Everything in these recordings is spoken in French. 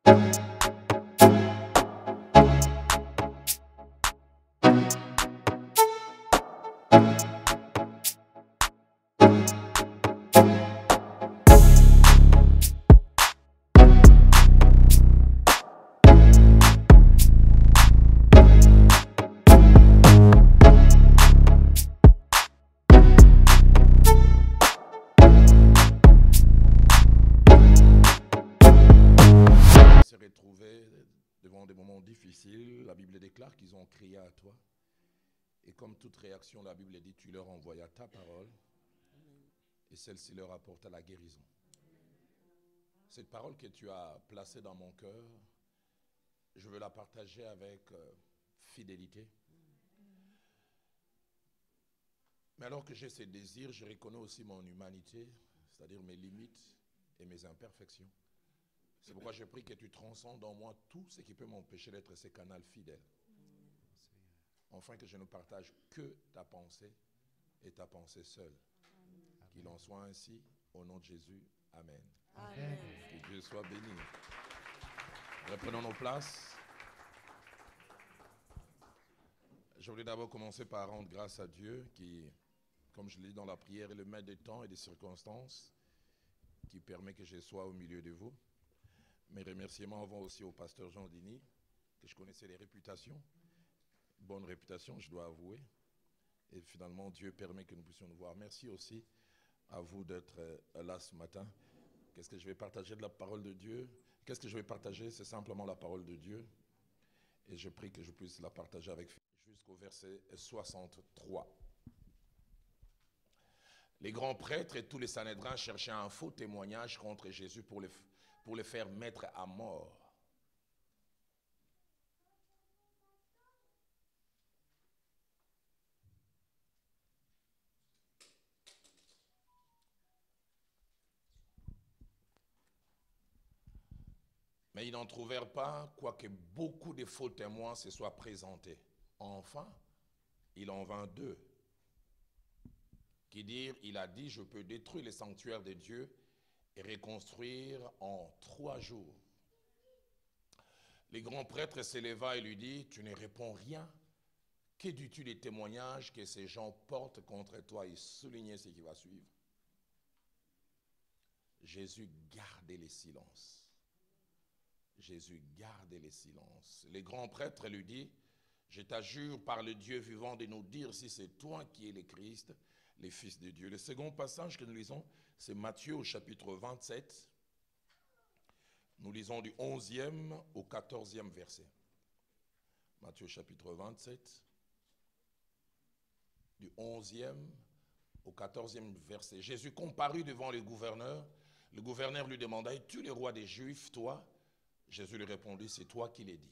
La Bible déclare qu'ils ont crié à toi. Et comme toute réaction, la Bible dit, tu leur envoyas ta parole. Et celle-ci leur apporta la guérison. Cette parole que tu as placée dans mon cœur, je veux la partager avec fidélité. Mais alors que j'ai ces désirs, je reconnais aussi mon humanité, c'est-à-dire mes limites et mes imperfections. C'est pourquoi je prie que tu transcendes en moi tout ce qui peut m'empêcher d'être ce canal fidèle. Enfin que je ne partage que ta pensée et ta pensée seule. Qu'il en soit ainsi, au nom de Jésus. Amen. Amen. Que Dieu soit béni. Reprenons nos places. Je voulais d'abord commencer par rendre grâce à Dieu qui, comme je l'ai dit dans la prière, est le maître des temps et des circonstances qui permet que je sois au milieu de vous. Mes remerciements vont aussi au pasteur Jean Dini, que je connaissais les réputations. Bonne réputation, je dois avouer. Et finalement, Dieu permet que nous puissions nous voir. Merci aussi à vous d'être là ce matin. Qu'est-ce que je vais partager de la parole de Dieu? Qu'est-ce que je vais partager? C'est simplement la parole de Dieu. Et je prie que je puisse la partager avec jusqu'au verset 63. Les grands prêtres et tous les Sanhédrins cherchaient un faux témoignage contre Jésus pour le faire mettre à mort. Mais ils n'en trouvèrent pas, quoique beaucoup de faux témoins se soient présentés. Enfin, il en vint deux, qui dirent, il a dit, je peux détruire les sanctuaires de Dieu et reconstruire en 3 jours. Les grands prêtres s'éleva et lui dit, tu ne réponds rien. Que dis-tu des témoignages que ces gens portent contre toi? Et soulignez ce qui va suivre. Jésus gardait le silence. Jésus gardait le silence. Les grands prêtres lui dit, je t'adjure par le Dieu vivant de nous dire si c'est toi qui es le Christ, le Fils de Dieu. Le second passage que nous lisons, c'est Matthieu au chapitre 27. Nous lisons du 11e au 14e verset. Matthieu chapitre 27, du 11e au 14e verset. Jésus comparut devant le gouverneur. Le gouverneur lui demanda, es-tu le roi des Juifs, toi? Jésus lui répondit, c'est toi qui l'as dit.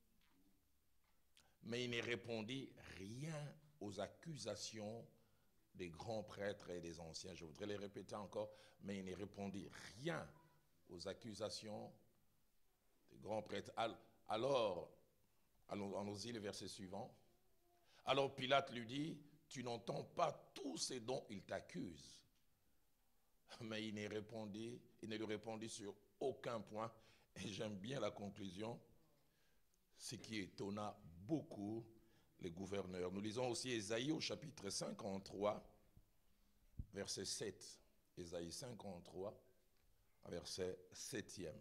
Mais il ne répondit rien aux accusations des grands prêtres et des anciens. Je voudrais les répéter encore, mais il ne répondit rien aux accusations des grands prêtres. Alors, allons-y le verset suivant. Alors Pilate lui dit, tu n'entends pas tout ce dont il t'accuse. Mais il ne lui répondit sur aucun point. Et j'aime bien la conclusion, ce qui étonna beaucoup les gouverneurs. Nous lisons aussi Ésaïe au chapitre 53, verset 7. Ésaïe 53, verset 7e.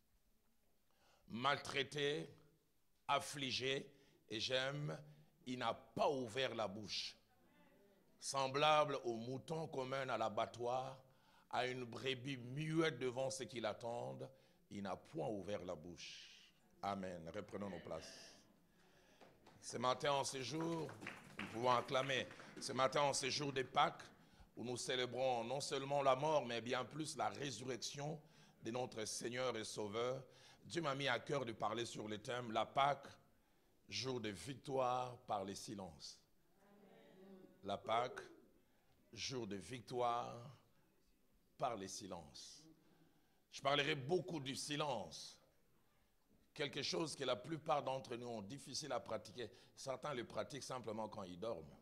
Maltraité, affligé, et j'aime, il n'a pas ouvert la bouche. Semblable au mouton qu'on mène à l'abattoir, à une brebis muette devant ceux qui l'attendent, il n'a point ouvert la bouche. Amen. Reprenons nos places. Ce matin en ce jour, nous pouvons acclamer. Ce matin en ce jour de Pâques, où nous célébrons non seulement la mort, mais bien plus la résurrection de notre Seigneur et Sauveur. Dieu m'a mis à cœur de parler sur le thème, la Pâques, jour de victoire par le silence. La Pâques, jour de victoire par le silence. Je parlerai beaucoup du silence. Quelque chose que la plupart d'entre nous ont difficile à pratiquer. Certains le pratiquent simplement quand ils dorment.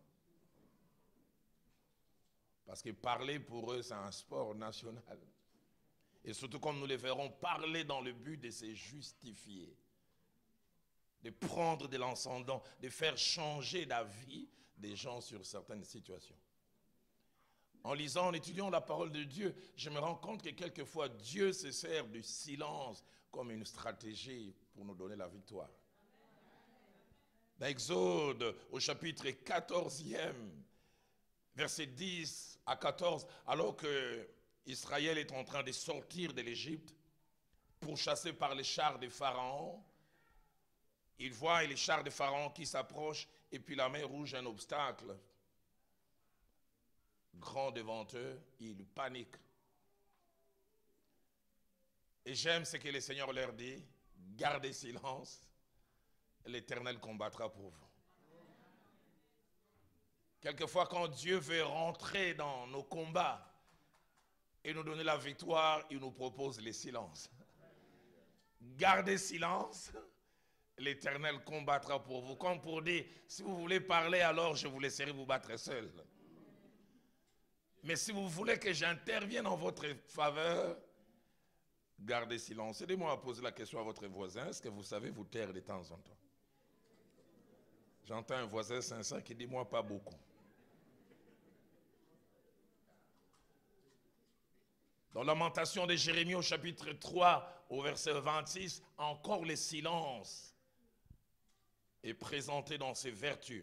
Parce que parler pour eux, c'est un sport national. Et surtout comme nous les verrons parler dans le but de se justifier, de prendre de l'ascendant, de faire changer d'avis des gens sur certaines situations. En lisant, en étudiant la parole de Dieu, je me rends compte que quelquefois Dieu se sert du silence comme une stratégie pour nous donner la victoire. Dans Exode, au chapitre 14e, versets 10 à 14, alors que Israël est en train de sortir de l'Égypte, pourchassé par les chars de Pharaon, il voit les chars de Pharaon qui s'approchent, et puis la mer Rouge, un obstacle grand devant eux, ils paniquent. Et j'aime ce que le Seigneur leur dit, gardez silence, l'Éternel combattra pour vous. Quelquefois, quand Dieu veut rentrer dans nos combats et nous donner la victoire, il nous propose le silence. Gardez silence, l'Éternel combattra pour vous. Comme pour dire, si vous voulez parler, alors je vous laisserai vous battre seul. Mais si vous voulez que j'intervienne en votre faveur, gardez silence. Aidez-moi à poser la question à votre voisin. Est-ce que vous savez vous taire de temps en temps? J'entends un voisin sincère qui dit, moi pas beaucoup. Dans Lamentation de Jérémie au chapitre 3, au verset 26, encore le silence est présenté dans ses vertus.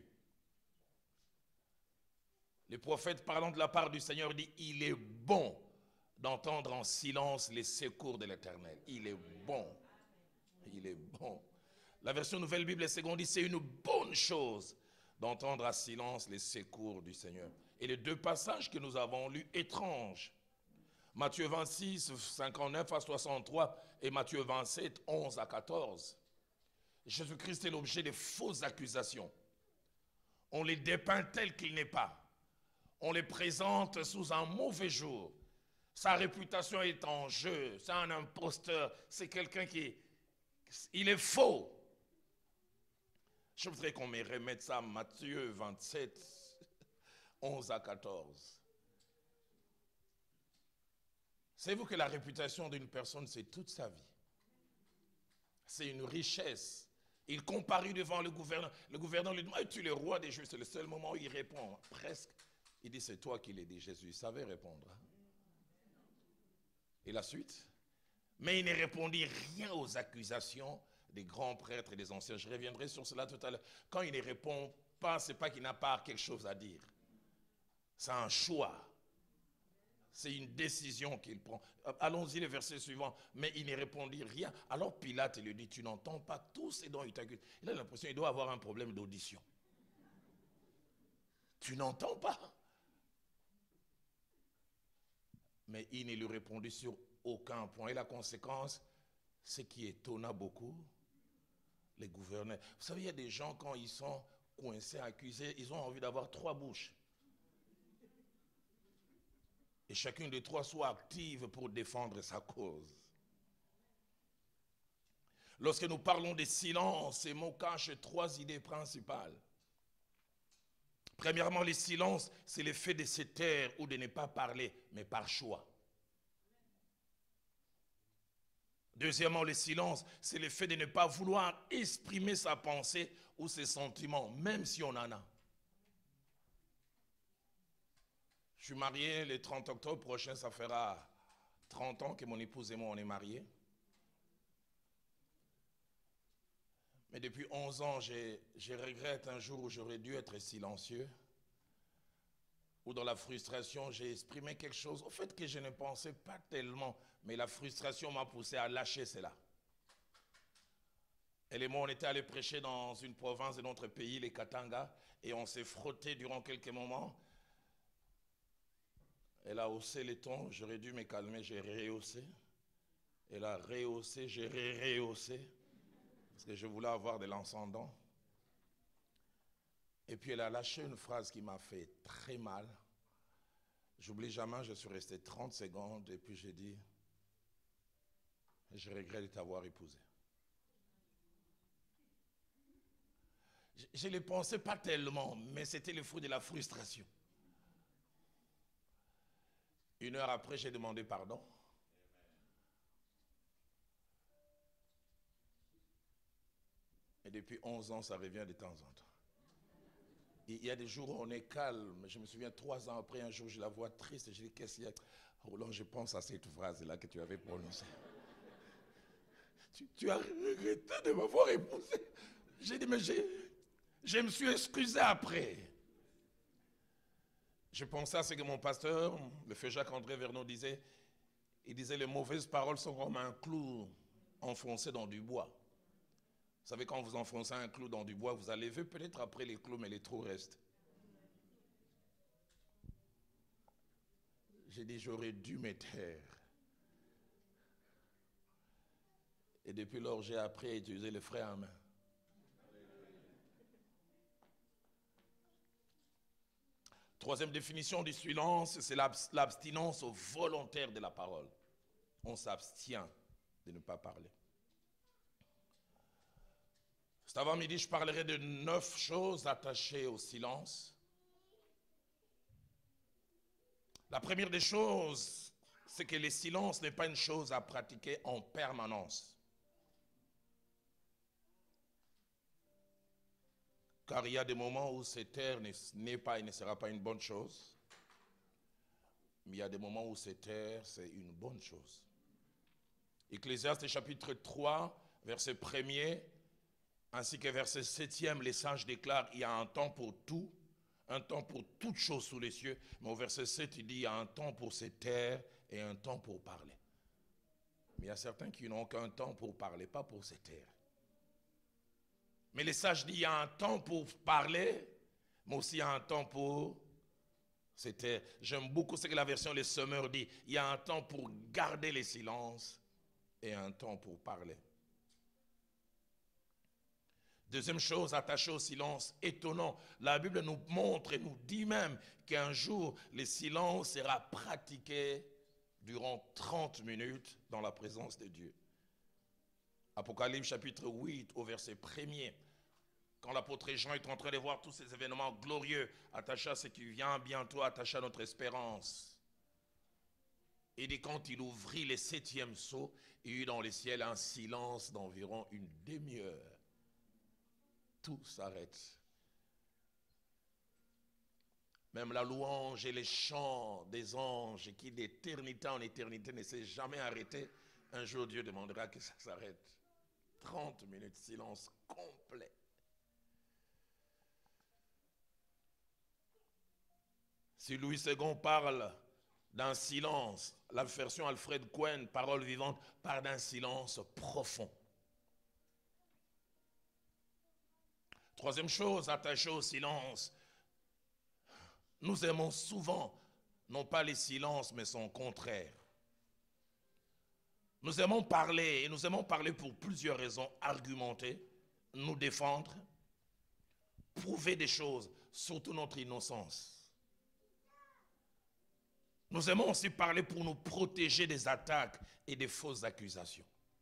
Le prophète parlant de la part du Seigneur dit, il est bon d'entendre en silence les secours de l'Éternel. Il est bon. Il est bon. La version Nouvelle Bible Seconde dit, c'est une bonne chose d'entendre à silence les secours du Seigneur. Et les deux passages que nous avons lus, étranges. Matthieu 26, 59 à 63 et Matthieu 27, 11 à 14. Jésus-Christ est l'objet de fausses accusations. On les dépeint tel qu'il n'est pas. On les présente sous un mauvais jour. Sa réputation est en jeu. C'est un imposteur. C'est quelqu'un il est faux. Je voudrais qu'on me remette ça, Matthieu 27, 11 à 14. Savez-vous que la réputation d'une personne, c'est toute sa vie? C'est une richesse. Il comparut devant le gouverneur. Le gouverneur lui dit, es-tu le roi des Juifs? C'est le seul moment où il répond, presque. Il dit, c'est toi qui l'as dit. Jésus, il savait répondre. Et la suite? Mais il ne répondit rien aux accusations des grands prêtres et des anciens. Je reviendrai sur cela tout à l'heure. Quand il ne répond pas, ce n'est pas qu'il n'a pas quelque chose à dire. C'est un choix. C'est une décision qu'il prend. Allons-y, le verset suivant. Mais il ne répondit rien. Alors Pilate lui dit, tu n'entends pas tout ce dont il t'accuse. Il a l'impression qu'il doit avoir un problème d'audition. Tu n'entends pas. Mais il ne lui répondit sur aucun point. Et la conséquence, ce qui étonna beaucoup les gouverneurs. Vous savez, il y a des gens, quand ils sont coincés, accusés, ils ont envie d'avoir 3 bouches. Et chacune des 3 soit active pour défendre sa cause. Lorsque nous parlons de silence, ces mots cachent 3 idées principales. Premièrement, le silence, c'est le fait de se taire ou de ne pas parler, mais par choix. Deuxièmement, le silence, c'est le fait de ne pas vouloir exprimer sa pensée ou ses sentiments, même si on en a. Je suis marié le 30 octobre prochain, ça fera 30 ans que mon épouse et moi on est mariés. Mais depuis 11 ans, je regrette un jour où j'aurais dû être silencieux, où dans la frustration, j'ai exprimé quelque chose, au fait que je ne pensais pas tellement, mais la frustration m'a poussé à lâcher cela. Elle et moi, on était allés prêcher dans une province de notre pays, les Katanga, et on s'est frotté durant quelques moments. Elle a haussé les tons, j'aurais dû me calmer, j'ai rehaussé. Elle a rehaussé, j'ai rehaussé, parce que je voulais avoir de l'ascendant. Et puis elle a lâché une phrase qui m'a fait très mal. J'oublie jamais, je suis resté 30 secondes et puis j'ai dit, je regrette de t'avoir épousé. Je ne le pensais pas tellement, mais c'était le fruit de la frustration. 1 heure après, j'ai demandé pardon. depuis 11 ans, ça revient de temps en temps. Il y a des jours où on est calme. Je me souviens, 3 ans après, un jour, je la vois triste. Je dis, qu'est-ce qu'il y a? Roland, je pense à cette phrase-là que tu avais prononcée. Tu as regretté de m'avoir épousé. J'ai dit, mais je me suis excusé après. Je pensais à ce que mon pasteur, le feu Jacques-André Vernon, disait. Il disait, les mauvaises paroles sont comme un clou enfoncé dans du bois. Vous savez, quand vous enfoncez un clou dans du bois, vous allez ver peut-être après les clous, mais les trous restent. J'ai dit, j'aurais dû me taire. Et depuis lors, j'ai appris à utiliser le frein à main. Troisième définition du silence, c'est l'abstinence volontaire de la parole. On s'abstient de ne pas parler. Cet avant-midi, je parlerai de 9 choses attachées au silence. La première des choses, c'est que le silence n'est pas une chose à pratiquer en permanence. Car il y a des moments où se taire n'est pas et ne sera pas une bonne chose. Mais il y a des moments où se taire, c'est une bonne chose. Ecclésiaste chapitre 3, verset 1er, ainsi que verset 7e, les sages déclarent qu'il y a un temps pour tout, un temps pour toutes choses sous les cieux. Mais au verset 7, il dit qu'il y a un temps pour se taire et un temps pour parler. Mais il y a certains qui n'ont qu'un temps pour parler, pas pour se taire. Mais les sages disent qu'il y a un temps pour parler, mais aussi il y a un temps pour se taire. J'aime beaucoup ce que la version Les Semeurs dit. Il y a un temps pour garder le silence et un temps pour parler. Deuxième chose attachée au silence, étonnant. La Bible nous montre et nous dit même qu'un jour, le silence sera pratiqué durant 30 minutes dans la présence de Dieu. Apocalypse chapitre 8 au verset 1er. Quand l'apôtre Jean est en train de voir tous ces événements glorieux, attachés à ce qui vient bientôt, attachés à notre espérance. Il dit quand il ouvrit le 7e sceau, il y eut dans le ciel un silence d'environ une demi-heure. Tout s'arrête. Même la louange et les chants des anges qui d'éternité en éternité ne s'est jamais arrêté. Un jour Dieu demandera que ça s'arrête. 30 minutes, silence complet. Si Louis II parle d'un silence, la version Alfred Cohen, Parole vivante, parle d'un silence profond. Troisième chose attachée au silence, nous aimons souvent, non pas les silences, mais son contraire. Nous aimons parler, et nous aimons parler pour plusieurs raisons, argumenter, nous défendre, prouver des choses, surtout notre innocence. Nous aimons aussi parler pour nous protéger des attaques et des fausses accusations.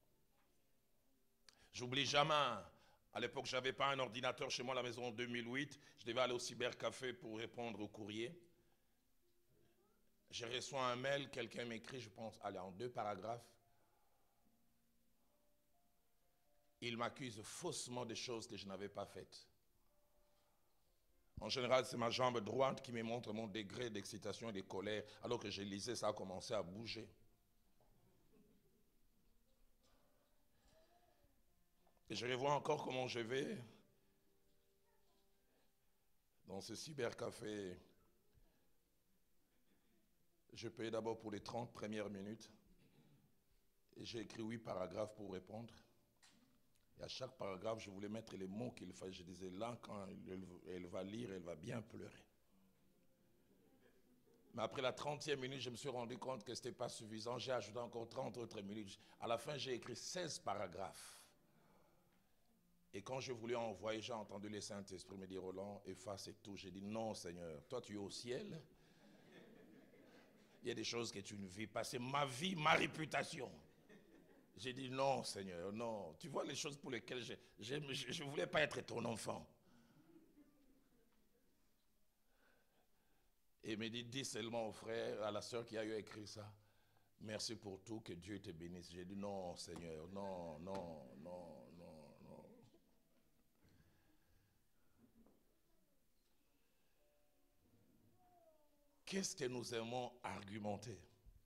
J'oublie jamais, à l'époque, je n'avais pas un ordinateur chez moi à la maison en 2008. Je devais aller au cybercafé pour répondre au courrier. Je reçois un mail, quelqu'un m'écrit, je pense, allez, en 2 paragraphes. Il m'accuse faussement des choses que je n'avais pas faites. En général, c'est ma jambe droite qui me montre mon degré d'excitation et de colère. Alors que je lisais, ça a commencé à bouger. Et je revois encore comment je vais dans ce cybercafé. Je paye d'abord pour les 30 premières minutes. Et j'ai écrit 8 paragraphes pour répondre. Et à chaque paragraphe, je voulais mettre les mots qu'il fallait. Je disais, là, quand elle va lire, elle va bien pleurer. Mais après la 30e minute, je me suis rendu compte que ce n'était pas suffisant. J'ai ajouté encore 30 autres minutes. À la fin, j'ai écrit 16 paragraphes. Et quand je voulais envoyer, j'ai entendu le Saint-Esprit me dire, Roland, efface et tout. J'ai dit, non, Seigneur, toi tu es au ciel. Il y a des choses que tu ne vis pas. C'est ma vie, ma réputation. J'ai dit, non, Seigneur, non. Tu vois les choses pour lesquelles je ne voulais pas être ton enfant. Et il me dit, dis seulement au frère, à la sœur qui a eu écrit ça, merci pour tout, que Dieu te bénisse. J'ai dit, non, Seigneur, non, non, non, non, non. qu'est-ce que nous aimons argumenter?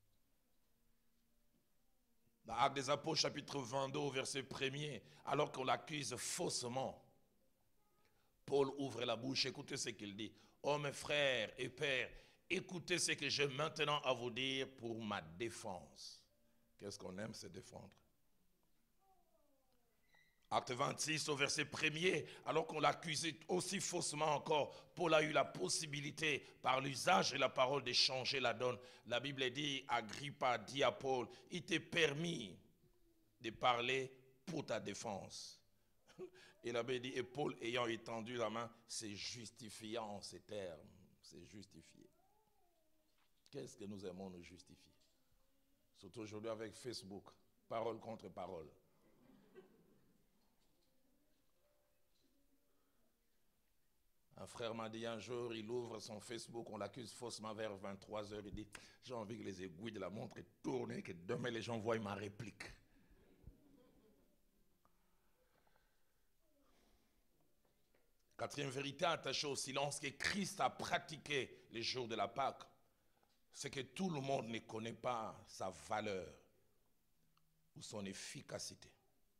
Dans Actes des Apôtres, chapitre 22, au verset 1er, alors qu'on l'accuse faussement, Paul ouvre la bouche, écoutez ce qu'il dit. Oh mes frères et pères, écoutez ce que j'ai maintenant à vous dire pour ma défense. Qu'est-ce qu'on aime se défendre? Acte 26 au verset 1er, alors qu'on l'accusait aussi faussement encore, Paul a eu la possibilité par l'usage de la parole de changer la donne. La Bible dit, Agrippa dit à Paul, il t'est permis de parler pour ta défense. Il avait dit, et Paul ayant étendu la main, c'est justifiant en ces termes, c'est justifié. Qu'est-ce que nous aimons nous justifier? Surtout aujourd'hui avec Facebook, parole contre parole. Un frère m'a dit un jour, il ouvre son Facebook, on l'accuse faussement vers 23 heures, il dit, j'ai envie que les aiguilles de la montre tournent, que demain les gens voient ma réplique. Quatrième vérité attachée au silence que Christ a pratiqué les jours de la Pâque, c'est que tout le monde ne connaît pas sa valeur ou son efficacité.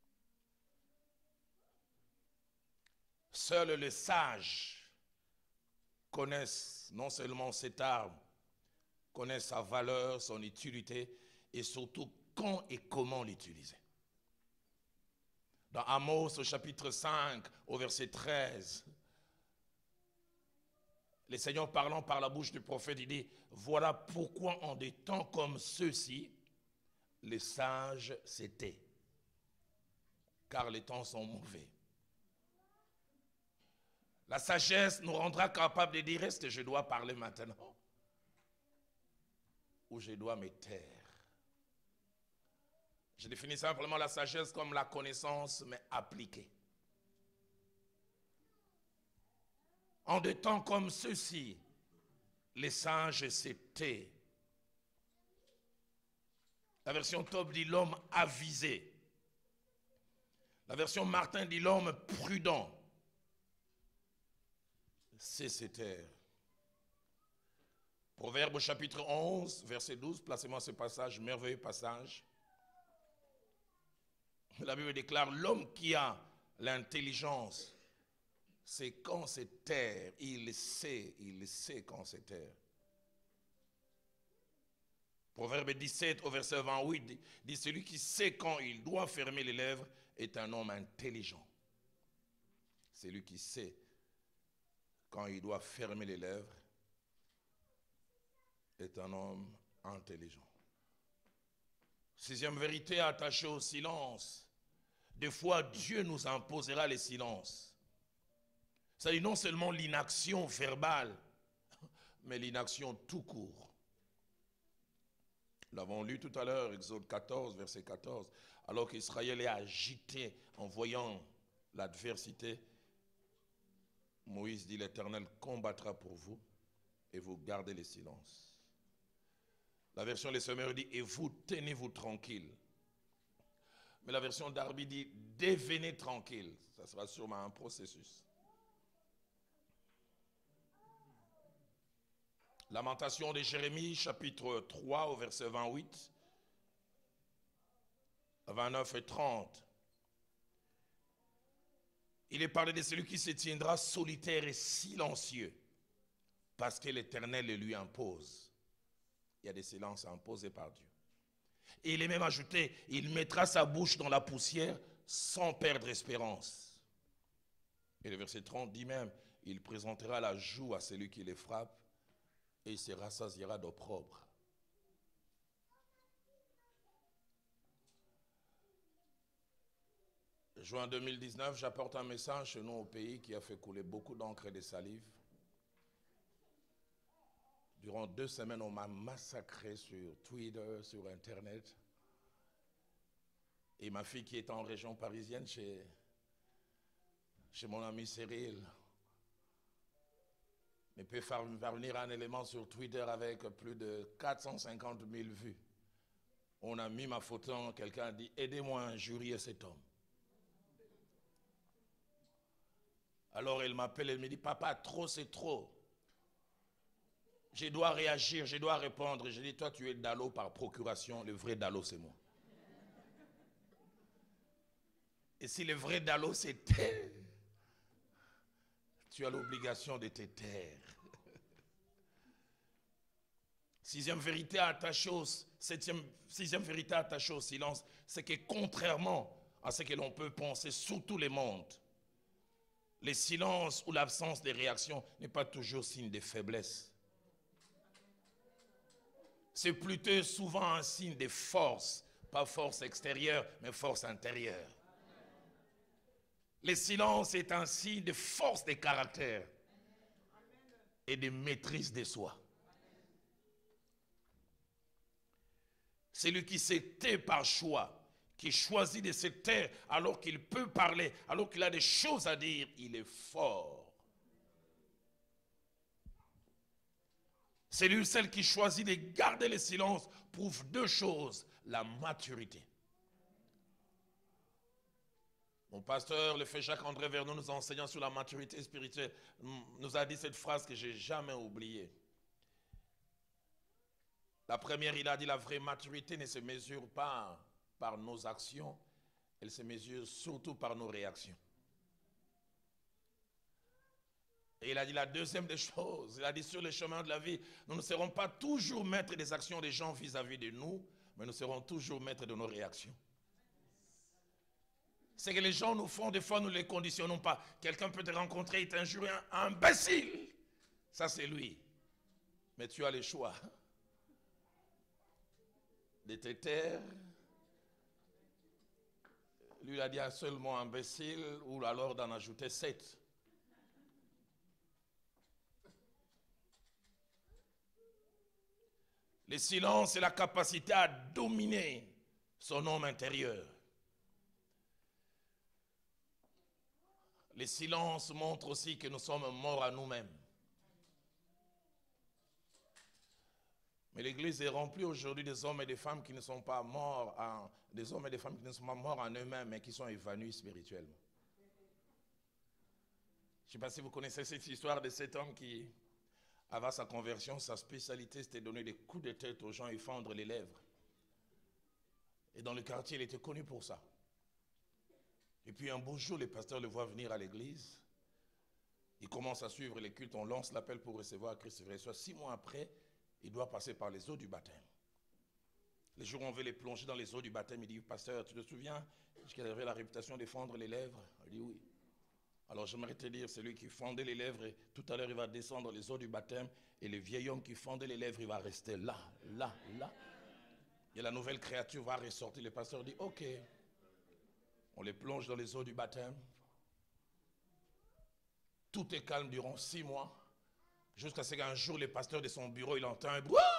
Seuls les sages connaissent non seulement cette arme, connaissent sa valeur, son utilité et surtout quand et comment l'utiliser. Dans Amos au chapitre 5 au verset 13, le Seigneur parlant par la bouche du prophète, il dit, voilà pourquoi en des temps comme ceux-ci, les sages se taisent, car les temps sont mauvais. La sagesse nous rendra capable de dire, est-ce que je dois parler maintenant ou je dois me taire? Je définis simplement la sagesse comme la connaissance, mais appliquée. En des temps comme ceux-ci, les sages se taisent. La version Top dit l'homme avisé. La version Martin dit l'homme prudent. C'est se taire. Proverbe au chapitre 11, verset 12, placez-moi ce passage, merveilleux passage. La Bible déclare, l'homme qui a l'intelligence, c'est quand se taire, il sait quand se taire. Proverbe 17 au verset 28 dit, celui qui sait quand il doit fermer les lèvres est un homme intelligent. Celui qui sait quand il doit fermer les lèvres est un homme intelligent. Sixième vérité attachée au silence. Des fois, Dieu nous imposera le silence. C'est-à-dire non seulement l'inaction verbale, mais l'inaction tout court. Nous l'avons lu tout à l'heure, Exode 14, verset 14. Alors qu'Israël est agité en voyant l'adversité, Moïse dit, l'Éternel combattra pour vous et vous gardez le silence. La version Les Semeurs dit, et vous tenez-vous tranquille. Mais la version Darby dit, devenez tranquille. Ça sera sûrement un processus. Lamentation de Jérémie, chapitre 3, au verset 28, 29 et 30. Il est parlé de celui qui se tiendra solitaire et silencieux, parce que l'Éternel le lui impose. Il y a des silences imposés par Dieu. Et il est même ajouté, il mettra sa bouche dans la poussière sans perdre espérance. Et le verset 30 dit même, il présentera la joue à celui qui les frappe et il se rassasiera d'opprobre. Juin 2019, j'apporte un message chez nous au pays qui a fait couler beaucoup d'encre et de salive. Durant 2 semaines, on m'a massacré sur Twitter, sur Internet. Et ma fille qui est en région parisienne, chez mon ami Cyril, ne peut faire venir un élément sur Twitter avec plus de 450 000 vues. On a mis ma photo, quelqu'un a dit, aidez-moi à injurier cet homme. Alors elle m'appelle, elle me dit, papa, trop c'est trop. Je dois réagir, je dois répondre. Je dis, toi tu es Dalo par procuration, le vrai Dalo c'est moi. Et si le vrai Dalo c'est taire, tu as l'obligation de te taire. Sixième vérité attachée au silence, c'est que contrairement à ce que l'on peut penser sous tous les mondes, le silence ou l'absence de réaction n'est pas toujours signe de faiblesse. C'est plutôt souvent un signe de force, pas force extérieure, mais force intérieure. Le silence est un signe de force de caractère et de maîtrise de soi. Celui qui se tait par choix, qui choisit de se taire alors qu'il peut parler, alors qu'il a des choses à dire, il est fort. Celui ou celle qui choisit de garder le silence prouve deux choses, la maturité. Mon pasteur, le frère Jacques-André Vernon, nous enseignant sur la maturité spirituelle, nous a dit cette phrase que je n'ai jamais oubliée. La première, il a dit, la vraie maturité ne se mesure pas par nos actions, elle se mesure surtout par nos réactions. Et il a dit la deuxième des choses, il a dit sur le chemin de la vie, nous ne serons pas toujours maîtres des actions des gens vis-à-vis de nous, mais nous serons toujours maîtres de nos réactions. C'est que les gens nous font, des fois nous ne les conditionnons pas. Quelqu'un peut te rencontrer et t'injurer un imbécile. Ça c'est lui. Mais tu as le choix de te taire. Lui il a dit seulement imbécile ou alors d'en ajouter 7. Le silence est la capacité à dominer son homme intérieur. Le silence montre aussi que nous sommes morts à nous-mêmes. Mais l'Église est remplie aujourd'hui des hommes et des femmes qui ne sont pas morts, des hommes et des femmes qui ne sont pas morts en eux-mêmes, mais qui sont évanouis spirituellement. Je ne sais pas si vous connaissez cette histoire de cet homme qui, avant sa conversion, sa spécialité c'était de donner des coups de tête aux gens et fendre les lèvres. Et dans le quartier, il était connu pour ça. Et puis un beau jour, les pasteurs le voient venir à l'église. Il commence à suivre les cultes, on lance l'appel pour recevoir Christ. Soit 6 mois après, il doit passer par les eaux du baptême. Les jours où on veut les plonger dans les eaux du baptême, il dit, pasteur, tu te souviens qu'il avait la réputation de fendre les lèvres? Il dit oui. Alors j'aimerais te dire, c'est lui qui fendait les lèvres, et tout à l'heure il va descendre les eaux du baptême, et le vieil homme qui fendait les lèvres, il va rester là. Et la nouvelle créature va ressortir. Le pasteur dit, ok. On les plonge dans les eaux du baptême. Tout est calme durant 6 mois. Jusqu'à ce qu'un jour, le pasteur de son bureau, il entend un bruit.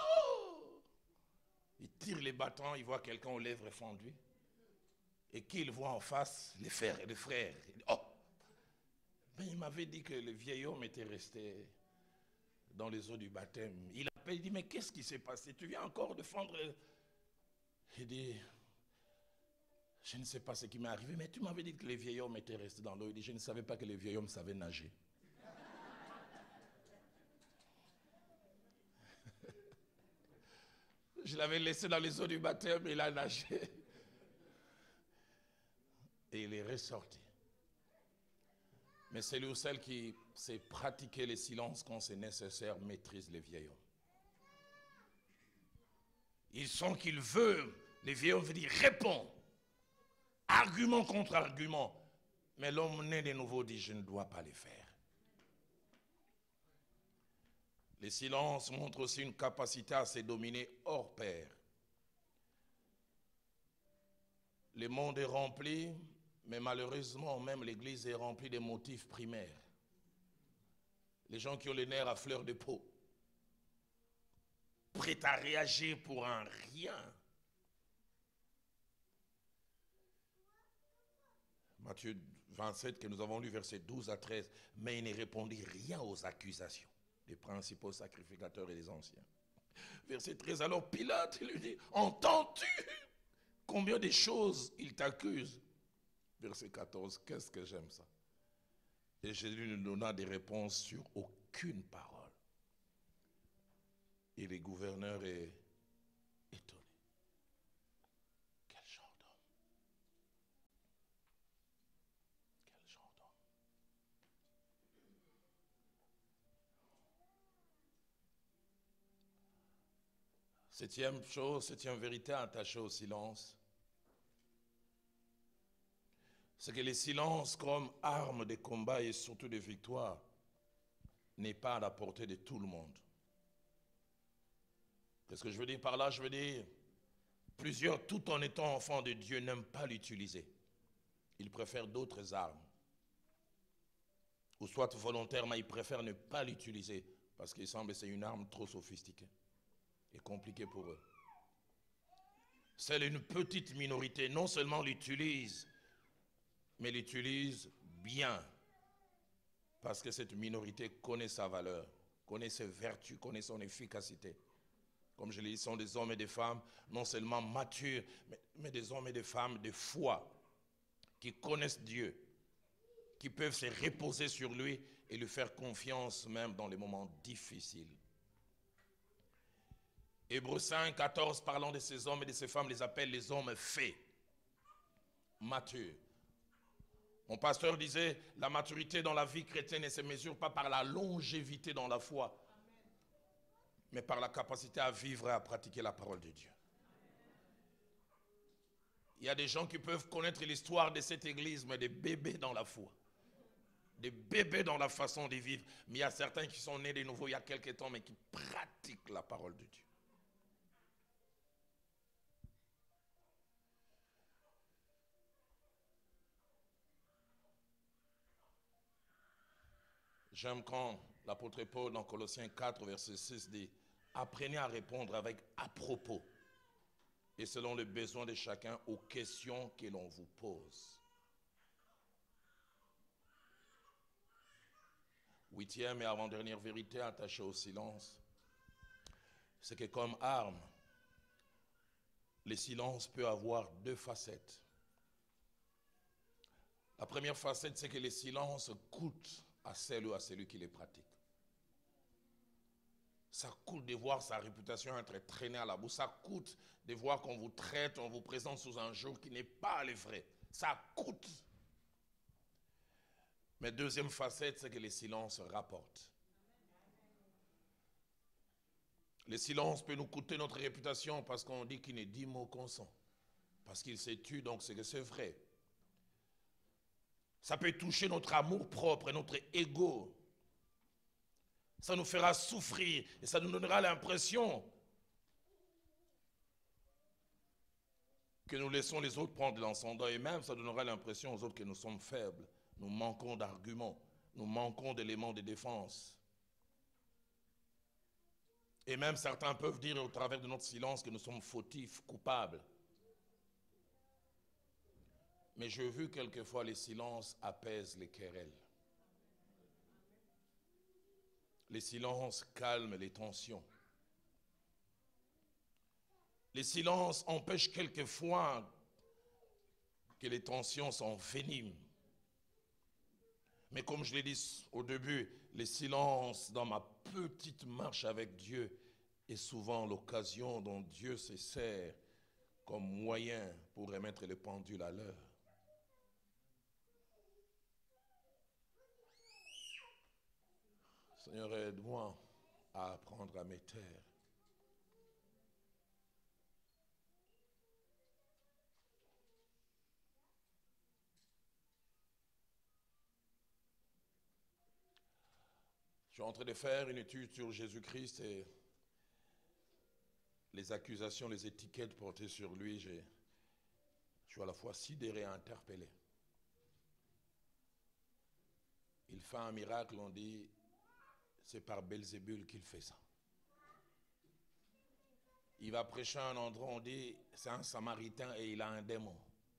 Il tire les bâtons, il voit quelqu'un aux lèvres fendues. Et qui il voit en face? Les frères. Il dit, oh! Mais il m'avait dit que le vieil homme était resté dans les eaux du baptême. Il appelle, il dit, mais qu'est-ce qui s'est passé? Tu viens encore de fendre? Il dit, je ne sais pas ce qui m'est arrivé, mais tu m'avais dit que les vieils hommes étaient restés dans l'eau. Il dit, je ne savais pas que les vieils hommes savaient nager. Je l'avais laissé dans les eaux du baptême, il a nagé. Et il est ressorti. Mais celui ou celle qui sait pratiquer le silence quand c'est nécessaire maîtrise les vieils hommes. Ils sont qu'ils veulent. Les vieils hommes veulent dire, réponds. Argument contre argument. Mais l'homme né de nouveau dit, je ne dois pas les faire. Le silence montre aussi une capacité à se dominer hors pair. Le monde est rempli, mais malheureusement, même l'Église est remplie de motifs primaires. Les gens qui ont les nerfs à fleur de peau, prêts à réagir pour un rien. Matthieu 27, que nous avons lu, versets 12 à 13, mais il ne répondit rien aux accusations des principaux sacrificateurs et des anciens. Verset 13, alors Pilate lui dit, entends-tu combien de choses il t'accuse? Verset 14, qu'est-ce que j'aime ça? Et Jésus ne donna des réponses sur aucune parole. Et le gouverneur est étonné. Quel genre d'homme? Quel genre d'homme? Septième chose, septième vérité attachée au silence, c'est que le silence comme arme de combat et surtout de victoire n'est pas à la portée de tout le monde. Qu'est-ce que je veux dire par là? Je veux dire, plusieurs, tout en étant enfants de Dieu, n'aiment pas l'utiliser. Ils préfèrent d'autres armes. Ou soit volontairement, ils préfèrent ne pas l'utiliser parce qu'il semble que c'est une arme trop sophistiquée et compliquée pour eux. Seule une petite minorité non seulement l'utilise, mais l'utilise bien. Parce que cette minorité connaît sa valeur, connaît ses vertus, connaît son efficacité. Comme je l'ai dit, ce sont des hommes et des femmes non seulement matures, mais des hommes et des femmes de foi, qui connaissent Dieu, qui peuvent se reposer sur lui et lui faire confiance même dans les moments difficiles. Hébreux 5, 14, parlant de ces hommes et de ces femmes, les appelle les hommes faits, matures. Mon pasteur disait, la maturité dans la vie chrétienne ne se mesure pas par la longévité dans la foi, mais par la capacité à vivre et à pratiquer la parole de Dieu. Il y a des gens qui peuvent connaître l'histoire de cette église, mais des bébés dans la foi, des bébés dans la façon de vivre. Mais il y a certains qui sont nés de nouveau il y a quelques temps, mais qui pratiquent la parole de Dieu. J'aime quand l'apôtre Paul, dans Colossiens 4, verset 6, dit « Apprenez à répondre avec à propos et selon le besoin de chacun aux questions que l'on vous pose. » Huitième et avant-dernière vérité attachée au silence, c'est que comme arme, le silence peut avoir deux facettes. La première facette, c'est que le silence coûte à celle ou à celui qui les pratique. Ça coûte de voir sa réputation être traînée à la boue. Ça coûte de voir qu'on vous traite, on vous présente sous un jour qui n'est pas le vrai. Ça coûte. Mais deuxième facette, c'est que le silence rapporte. Le silence peut nous coûter notre réputation parce qu'on dit qu'il ne dit mot consent. Parce qu'il s'est tué, donc c'est que c'est vrai. Ça peut toucher notre amour propre et notre ego. Ça nous fera souffrir et ça nous donnera l'impression que nous laissons les autres prendre l'ascendant et même ça donnera l'impression aux autres que nous sommes faibles. Nous manquons d'arguments, nous manquons d'éléments de défense. Et même certains peuvent dire au travers de notre silence que nous sommes fautifs, coupables. Mais j'ai vu quelquefois les silences apaisent les querelles. Les silences calment les tensions. Les silences empêchent quelquefois que les tensions s'enveniment. Mais comme je l'ai dit au début, les silences dans ma petite marche avec Dieu est souvent l'occasion dont Dieu se sert comme moyen pour remettre les pendules à l'heure. Seigneur, aide-moi à apprendre à me taire. Je suis en train de faire une étude sur Jésus-Christ et les accusations, les étiquettes portées sur lui, je suis à la fois sidéré et interpellé. Il fait un miracle, on dit, c'est par Belzébul qu'il fait ça. Il va prêcher à un endroit, on dit, c'est un Samaritain et il a un démon.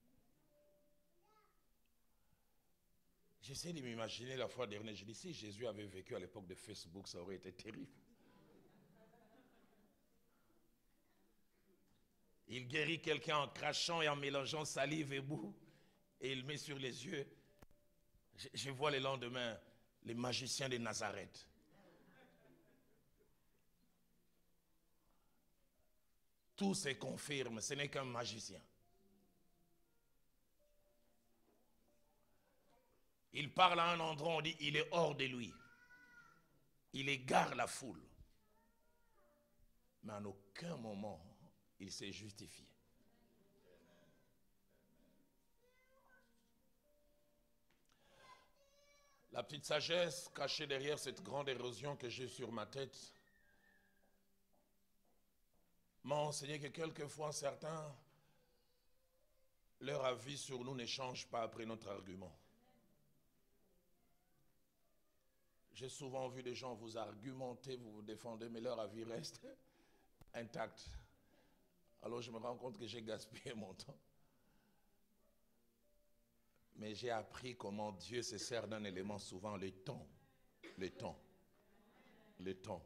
J'essaie de m'imaginer la fois dernière, je dis, si Jésus avait vécu à l'époque de Facebook, ça aurait été terrible. Il guérit quelqu'un en crachant et en mélangeant salive et boue, et il met sur les yeux. Je vois le lendemain les magiciens de Nazareth. tout se confirme. Ce n'est qu'un magicien. Il parle à un endroit, on dit il est hors de lui. Il égare la foule. Mais en aucun moment, il s'est justifié. La petite sagesse cachée derrière cette grande érosion que j'ai sur ma tête m'a enseigné que quelquefois certains, leur avis sur nous ne change pas après notre argument. J'ai souvent vu des gens vous argumenter, vous vous défendez, mais leur avis reste intact. Alors je me rends compte que j'ai gaspillé mon temps. Mais j'ai appris comment Dieu se sert d'un élément souvent, le temps. Le temps. Le temps.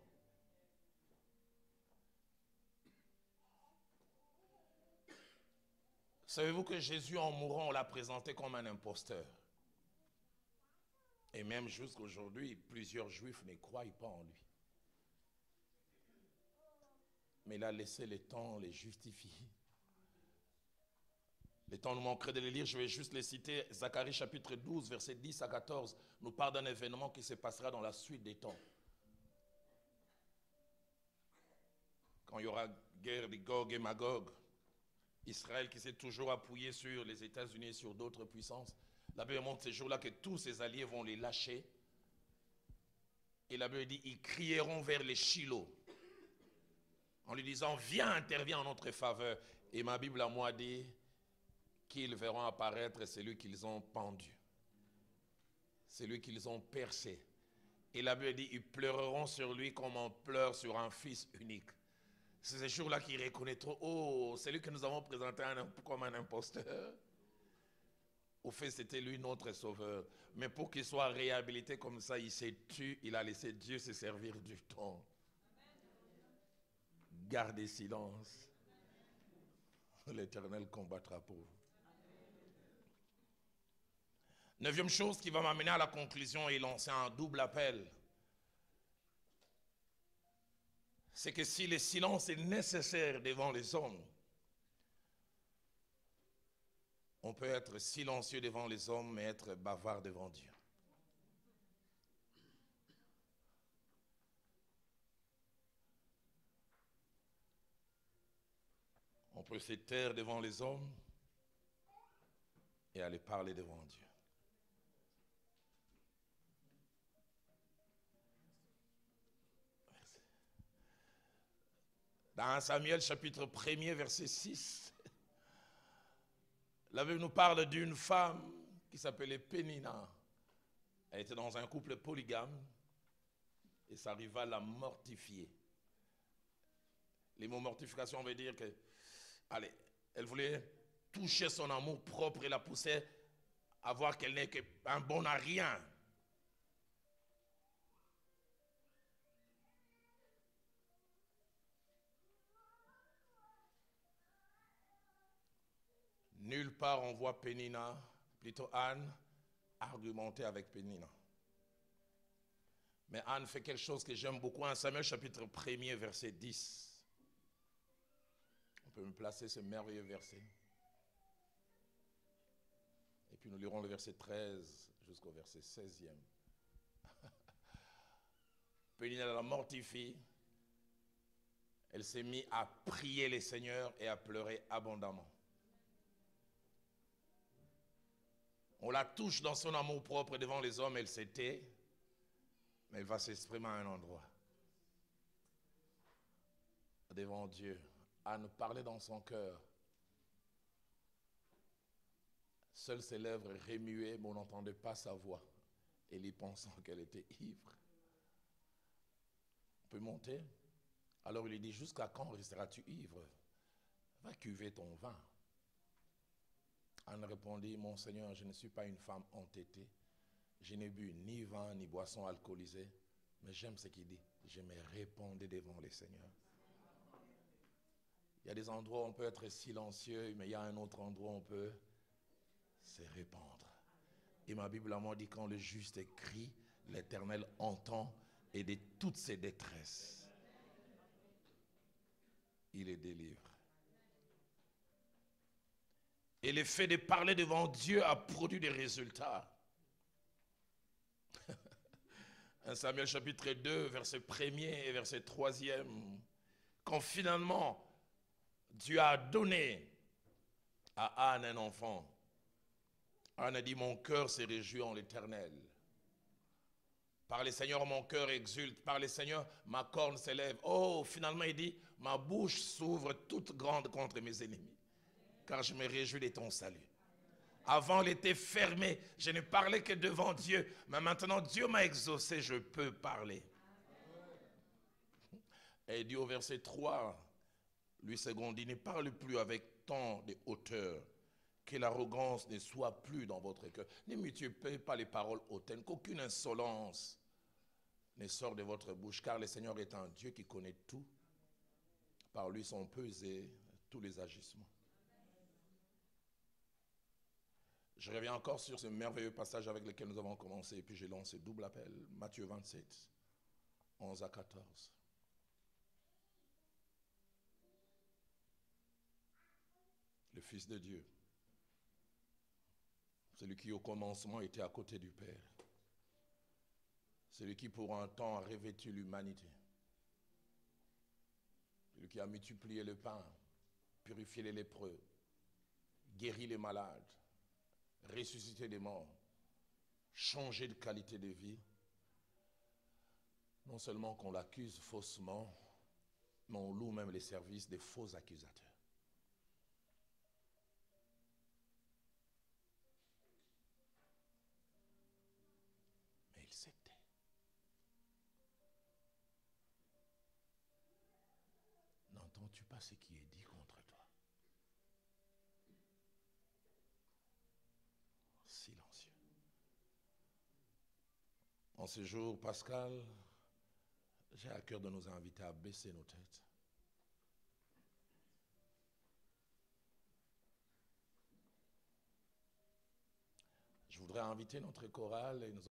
Savez-vous que Jésus, en mourant, on l'a présenté comme un imposteur? Et même jusqu'aujourd'hui, plusieurs Juifs ne croient pas en lui. Mais il a laissé le temps les justifier. Le temps nous manquerait de les lire, je vais juste les citer. Zacharie chapitre 12, versets 10 à 14, nous parle d'un événement qui se passera dans la suite des temps. Quand il y aura guerre de Gog et Magog, Israël qui s'est toujours appuyé sur les États-Unis et sur d'autres puissances, la Bible montre ces jours-là que tous ses alliés vont les lâcher. Et la Bible dit, ils crieront vers les Shiloh, en lui disant, viens, interviens en notre faveur. Et ma Bible à moi dit, qu'ils verront apparaître celui qu'ils ont pendu, celui qu'ils ont percé. Et la Bible dit, ils pleureront sur lui comme on pleure sur un fils unique. C'est ces jours-là qu'ils reconnaîtront, oh, celui que nous avons présenté comme un imposteur. Au fait, c'était lui notre sauveur. Mais pour qu'il soit réhabilité comme ça, il s'est tué, il a laissé Dieu se servir du temps. Gardez silence. L'Éternel combattra pour vous. Neuvième chose qui va m'amener à la conclusion et lancer un double appel, c'est que si le silence est nécessaire devant les hommes, on peut être silencieux devant les hommes, mais être bavard devant Dieu. On peut se taire devant les hommes et aller parler devant Dieu. Dans Samuel chapitre 1er, verset 6, la Bible nous parle d'une femme qui s'appelait Pénina. Elle était dans un couple polygame et ça arriva à la mortifier. Les mots mortification, on veut dire que, allez, elle voulait toucher son amour propre et la poussait à voir qu'elle n'est qu'un bon à rien. Nulle part on voit Pénina, plutôt Anne, argumenter avec Pénina. Mais Anne fait quelque chose que j'aime beaucoup. En Samuel chapitre 1er, verset 10. On peut me placer ce merveilleux verset. Et puis nous lirons le verset 13 jusqu'au verset 16e. Pénina la mortifie. Elle s'est mise à prier le Seigneur et à pleurer abondamment. On la touche dans son amour propre devant les hommes, elle se tait, mais elle va s'exprimer à un endroit. Devant Dieu, Anne parlait dans son cœur. Seules ses lèvres remuaient, mais on n'entendait pas sa voix. Et lui pensant qu'elle était ivre. On peut monter. Alors il lui dit, jusqu'à quand resteras-tu ivre? Va cuver ton vin. Anne répondit, mon Seigneur, je ne suis pas une femme entêtée. Je n'ai bu ni vin ni boisson alcoolisée. Mais j'aime ce qu'il dit. Je me répandais devant le Seigneur. Il y a des endroits où on peut être silencieux, mais il y a un autre endroit où on peut se répandre. Et ma Bible à moi dit, quand le juste crie, l'Éternel entend et de toutes ses détresses, il les délivre. Et le fait de parler devant Dieu a produit des résultats. 1 Samuel chapitre 2, verset 1er et verset 3e. Quand finalement Dieu a donné à Anne un enfant, Anne a dit, mon cœur s'est réjoui en l'Éternel. Par le Seigneur, mon cœur exulte. Par le Seigneur, ma corne s'élève. Oh, finalement, il dit, ma bouche s'ouvre toute grande contre mes ennemis, car je me réjouis de ton salut. Avant, elle était fermée. Je ne parlais que devant Dieu. Mais maintenant, Dieu m'a exaucé. Je peux parler. Et il dit au verset 3, lui second, il ne parle plus avec tant de hauteur, que l'arrogance ne soit plus dans votre cœur. Ne multipliez pas les paroles hautaines, qu'aucune insolence ne sort de votre bouche, car le Seigneur est un Dieu qui connaît tout. Par lui sont pesés tous les agissements. Je reviens encore sur ce merveilleux passage avec lequel nous avons commencé, et puis je lance ce double appel, Matthieu 27, 11 à 14. Le Fils de Dieu, celui qui au commencement était à côté du Père, celui qui pour un temps a revêtu l'humanité, celui qui a multiplié le pain, purifié les lépreux, guéri les malades, ressuscité des morts, changé de qualité de vie. Non seulement qu'on l'accuse faussement, mais on loue même les services des faux accusateurs. Mais il s'est tait. N'entends-tu pas ce qui est dit contre toi? Silencieux. En ce jour pascal, j'ai à cœur de nous inviter à baisser nos têtes. Je voudrais inviter notre chorale et nous